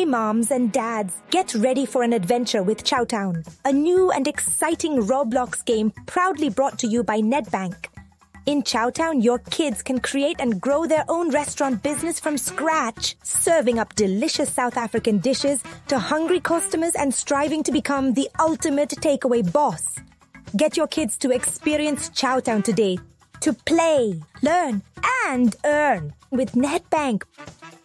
Hey moms and dads, get ready for an adventure with Chow Town, a new and exciting Roblox game proudly brought to you by Nedbank. In Chow Town, your kids can create and grow their own restaurant business from scratch, serving up delicious South African dishes to hungry customers and striving to become the ultimate takeaway boss. Get your kids to experience Chow Town today, to play, learn, and earn with Nedbank.